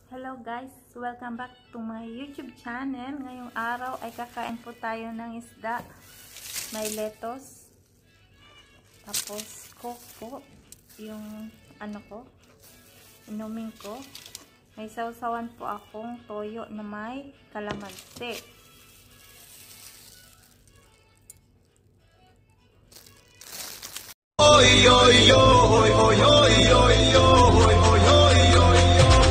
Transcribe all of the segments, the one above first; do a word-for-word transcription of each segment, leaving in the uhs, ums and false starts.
Hello guys! Welcome back to my YouTube channel. Ngayong araw ay kakain po tayo ng isda. May lettuce. Tapos coke po. Yung ano ko. Inumin ko. May sausawan po akong toyo na may kalamansi. Oy, oy, oy, oy, oy, oy, oy, oy, oy, oy, oy.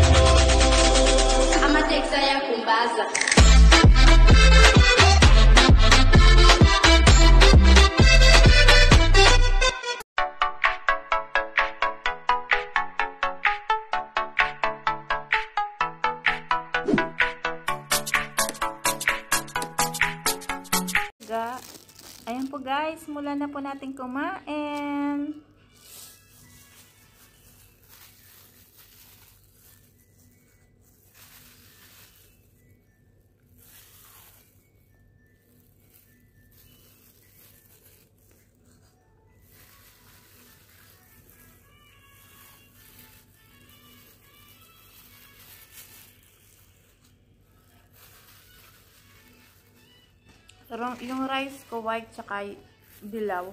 Amatexa ya kumbaza. Ayan po guys, mula na po natin kumain. Yung rice ko white tsaka dilaw.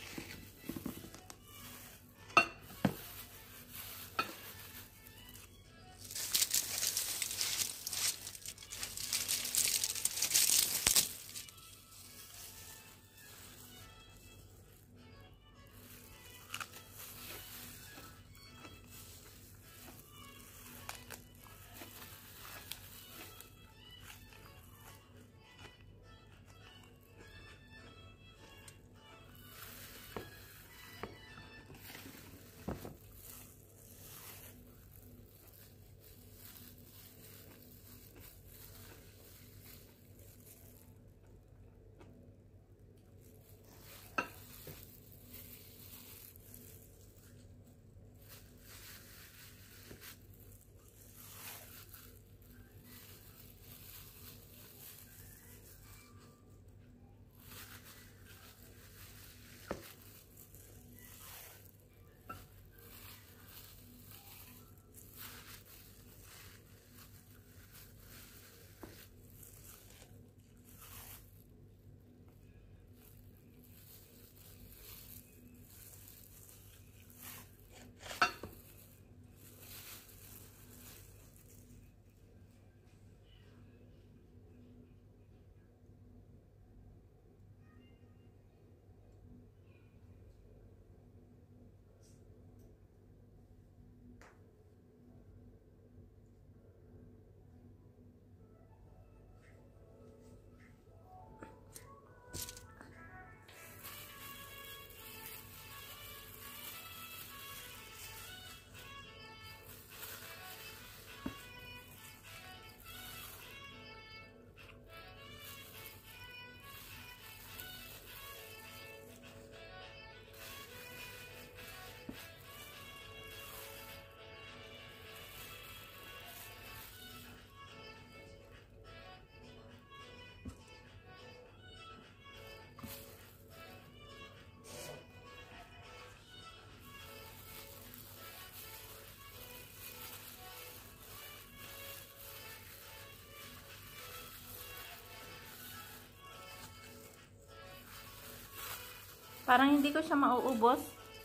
Parang hindi ko siya mauubos.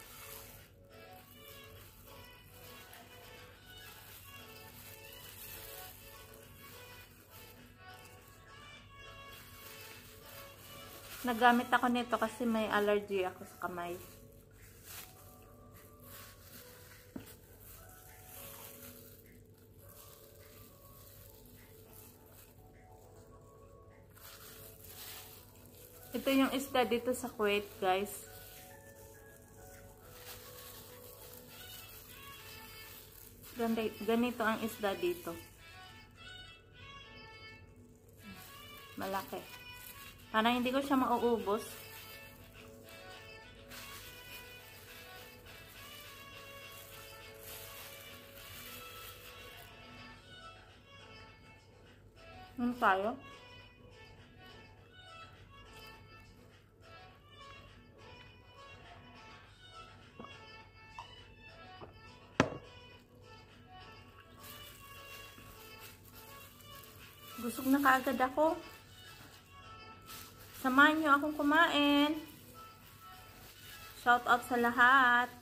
Nagamit ako nito kasi may allergy ako sa kamay. Ito yung isda dito sa Kuwait, guys. Ganito ang isda dito. Malaki. Parang hindi ko siya mauubos. Ano tayo? Busog na kaagad ako. Samahan nyo akong kumain. Shout out sa lahat.